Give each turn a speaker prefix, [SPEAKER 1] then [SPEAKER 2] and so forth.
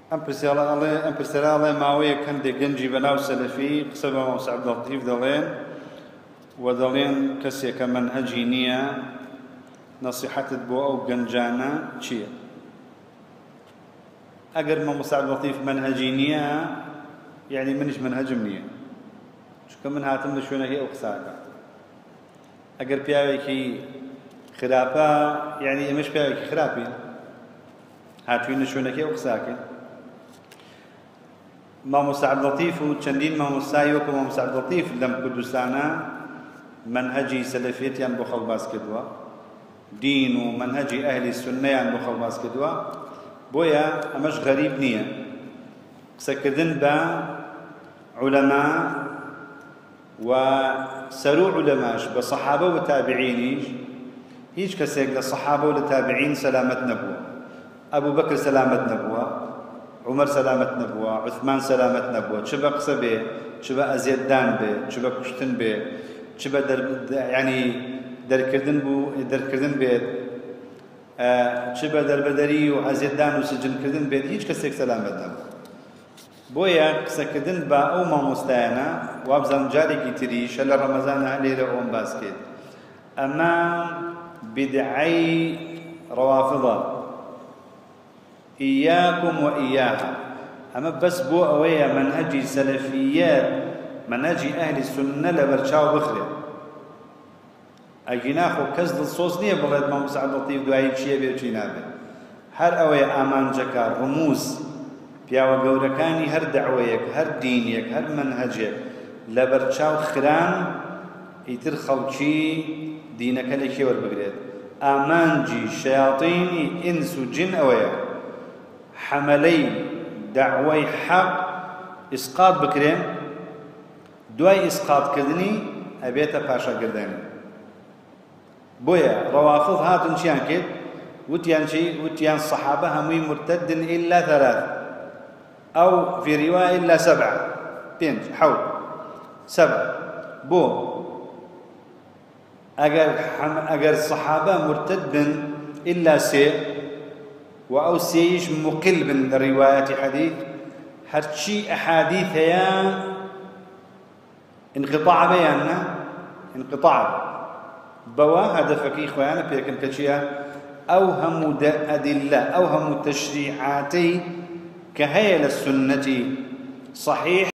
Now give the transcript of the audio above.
[SPEAKER 1] ام پرسیارەڵێ ماوەیە کەندێک گەنجی بەناو سەلەفی قسە بە مامۆستا عەبدولەتیف دەڵێن و دەڵێن کەسێکە مەنهەجی نییە نەسیحەتت بۆ ئەو گەنجانە چییە؟ ئەگەر مامۆستا عەبدولەتیف مەنهەجی نییە یعنی منیش مەنهەجم نییە، چونکە من هاتم لە شوێنەکەی ئەو قساکە. ئەگەر پیاوێکی خراپە یعنی ئێمەش پیاوێکی خراپین، هاتووین لە شوێنەکەی ئەو قساکەین. مامۆستا عەبدولەتیف و چەندین مامۆستای وەکو مامۆستا عەبدولەتیف لەم کوردستانە منهەجی سەلەفیەتیان بۆ خەڵک باس کردووە، دین و منهەجی ئەهلی سوننەیان بۆ خەڵک باس کردووە. بۆیە ئەمەش غەریب نییە قسەکردن بە عولەما و سەرۆ عولەماش بە سەحابە و تابعینیش. هیچ کەسێک لە سەحابە و لە تابعین سەلامەت نەبووە. ئەبوو بەکر سەلامەت نەبووە، عومەر سەلامەت نەبووە، عوسمان سەلامەت نەبووە، چ بە قسە بێ، چ بە ئەزیەتدان بێ، چ بە کوشتن بێ، چ بە یعنی دەرکردن بێت، چ بە دەربەدەری و ئەزیەتدان و سجنکردن بێت، هیچ کەسێک سەلامەت نەبووە. بۆیە قسەکردن بە ئەو مامۆستایانە وابزانم جارێکی تریش لە ڕەمەزانە لێرە ئەوم باس کرد، ئەمە بدعەی ڕەوافضە، ئیاکم و ئیاها. ئەمە بەس بۆ ئەوەیە منهەجی سەلەفیەت، منهەجی ئەهلی سوننە لە بەرچاو بخرێت. ئەگینا خۆ کەس دڵسۆز نییە بڵێت مامۆستا عەبدولەتیف دوایی چییە بێ و چی نابێت. هەر ئەوەیە ئامانجەکە، ڕموز پیاوە گەورەکانی هەر دەعوەیەک، هەر دینیەک، هەر منهەجێک لە بەرچاو خران، ئیتر خەڵکی دینەکە لێکی وەربگرێت. ئامانجی شەیاطینی ئینس و جن ئەوەیە حەمەلەی دەعوەی حەق ئیسقاط بکرێن، دوای ئیسقاطکردنی ئەبێتە پاشەگردنی. بۆیە ڕەوافض هاتون چیان کرد؟ وتیان چی؟ وتیان سەحابە هەمووی مرتدن ئیلا ثەلاث ئەو في رواية إلا 7 5 حول 7. بۆ ئەگەر سەحابە مرتد بن إلا 3 و ئەو سێیش مقل بن لە ڕیوایەتی حەدیث، هەرچی ئەحادیث هەیە انقطاع بەیاننا انقطاع بەوە هەدەفەکەی خۆیانە پێکن کە چییە؟ ئەو هەموو ئەدلە، ئەو هەموو تەشریعاتەی کە هەیە لە سونەتی صحیح